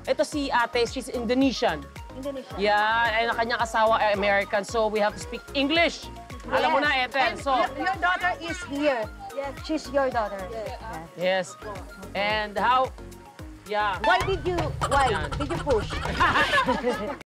Ito si ate, she's Indonesian. Indonesian. Yeah, and ang kanyang asawa ay American, so we have to speak English. Alam mo na, Ethel. So, Your daughter is here. Yes. She's your daughter. yes. And how, yeah. Why did you push?